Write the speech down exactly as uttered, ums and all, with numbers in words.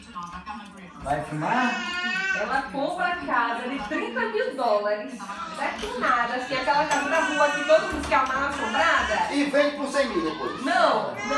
Vai filmar? Ela compra a casa de trinta mil dólares. Não é com nada, assim, aquela casa da rua que todo mundo quer uma assombrada. E vende por cem mil depois. Não, não.